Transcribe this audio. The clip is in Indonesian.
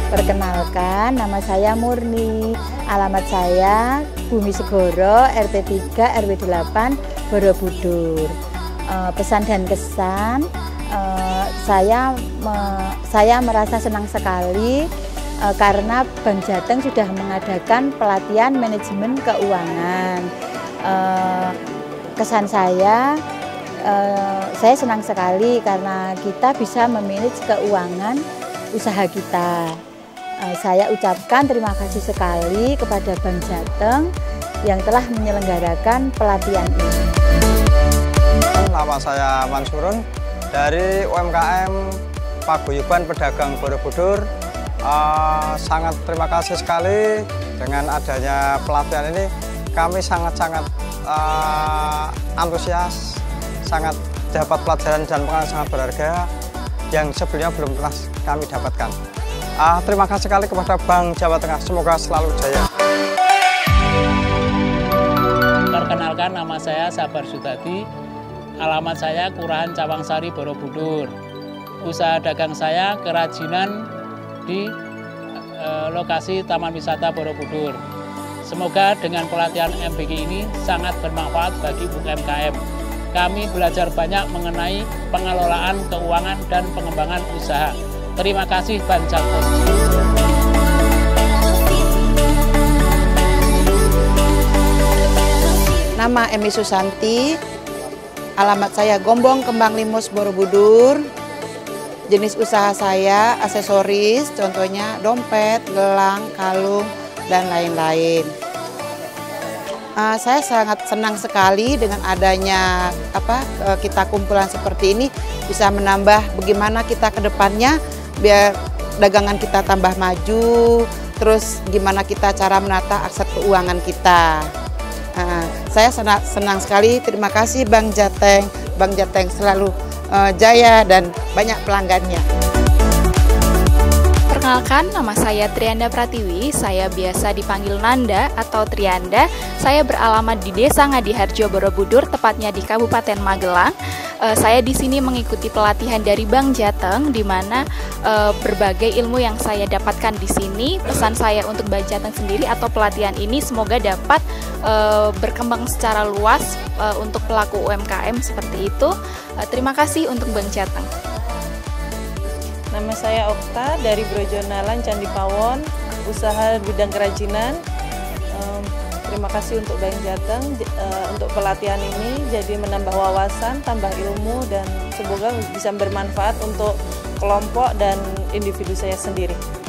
Perkenalkan, nama saya Murni. Alamat saya Bumi Segoro, RT 3 RW 8 Borobudur. Pesan dan kesan, saya merasa senang sekali karena Bank Jateng sudah mengadakan pelatihan manajemen keuangan. Kesan saya senang sekali karena kita bisa memanage keuangan usaha kita. Saya ucapkan terima kasih sekali kepada Bank Jateng yang telah menyelenggarakan pelatihan ini. Nama saya Mansurun dari UMKM Paguyuban Pedagang Borobudur. Sangat terima kasih sekali dengan adanya pelatihan ini. Kami sangat-sangat antusias, sangat dapat pelajaran dan pengalaman sangat berharga yang sebelumnya belum pernah kami dapatkan. Terima kasih sekali kepada Bank Jawa Tengah, semoga selalu jaya. Perkenalkan, nama saya Sabar Sutadi, alamat saya Kelurahan Cawangsari, Borobudur. Usaha dagang saya kerajinan di lokasi Taman Wisata Borobudur. Semoga dengan pelatihan MBK ini sangat bermanfaat bagi UMKM. Kami belajar banyak mengenai pengelolaan keuangan dan pengembangan usaha. Terima kasih Bank Jateng. Nama Emi Susanti, alamat saya Gombong Kembang Limus Borobudur. Jenis usaha saya aksesoris, contohnya dompet, gelang, kalung, dan lain-lain. Saya sangat senang sekali dengan adanya kita kumpulan seperti ini, bisa menambah bagaimana kita ke depannya biar dagangan kita tambah maju, terus gimana kita cara menata aset keuangan kita. Saya senang sekali, terima kasih Bank Jateng. Bank Jateng selalu jaya dan banyak pelanggannya. Perkenalkan, nama saya Trianda Pratiwi, saya biasa dipanggil Nanda atau Trianda. Saya beralamat di Desa Ngadiharjo, Borobudur, tepatnya di Kabupaten Magelang. Saya di sini mengikuti pelatihan dari Bank Jateng, di mana berbagai ilmu yang saya dapatkan di sini. Pesan saya untuk Bank Jateng sendiri atau pelatihan ini semoga dapat berkembang secara luas untuk pelaku UMKM seperti itu. Terima kasih untuk Bank Jateng. Nama saya Okta dari Brojonalan Candi Pawon, usaha bidang kerajinan. Terima kasih untuk Bank Jateng untuk pelatihan ini, jadi menambah wawasan, tambah ilmu, dan semoga bisa bermanfaat untuk kelompok dan individu saya sendiri.